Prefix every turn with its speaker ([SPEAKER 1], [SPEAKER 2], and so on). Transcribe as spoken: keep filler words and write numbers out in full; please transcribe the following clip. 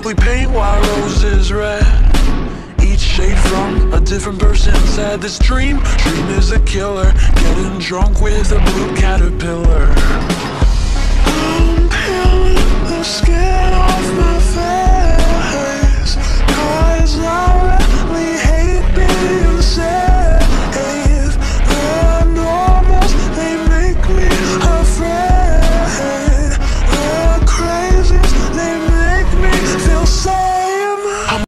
[SPEAKER 1] simply paint while roses red. Each shade from a different person's head. This dream, dream is a killer. Getting drunk with a blue caterpillar. I'm peeling the skin off my